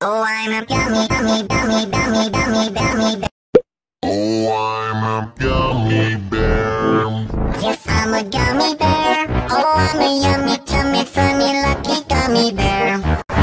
Oh, I'm a gummy bear. Oh, I'm a gummy bear. Yes, I'm a gummy bear. Oh, I'm a yummy, tummy, funny, lucky gummy bear.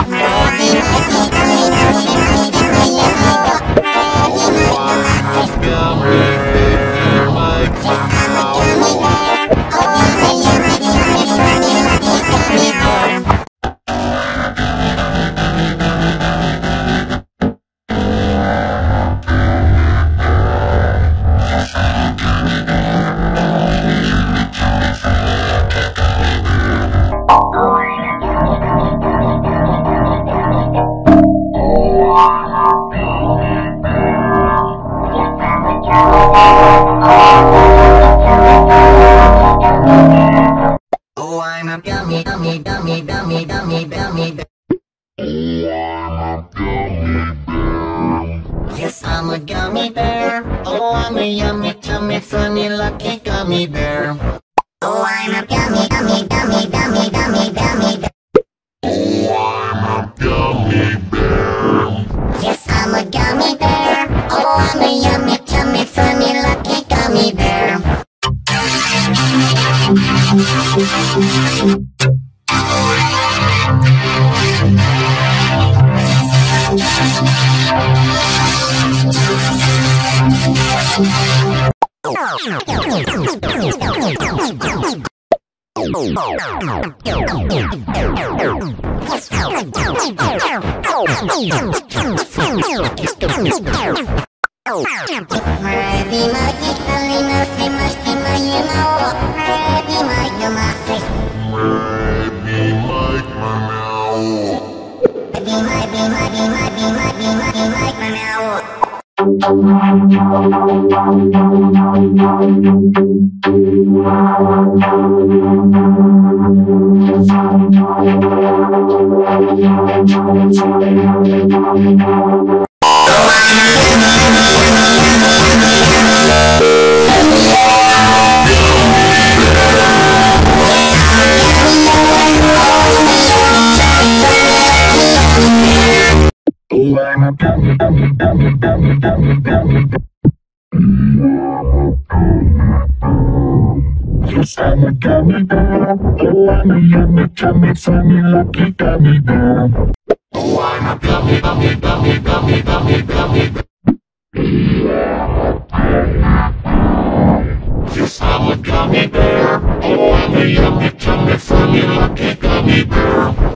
Oh, I'm a gummy bear. Yes, I'm a gummy bear. Oh, I'm a yummy, tummy, funny, lucky gummy bear. Oh, I'm a gummy bear. Oh, I'm a gummy bear. Yes, I'm a gummy bear. Oh, I'm a yummy, tummy, funny, lucky gummy bear. Yes, I'm a gummy bear. Oh, I'm a yummy, tummy, funny, lucky gummy bear. Oh, I'm a gummy bear. Yes, I'm a gummy bear. Oh, I'm a yummy, tummy, funny, lucky gummy bear.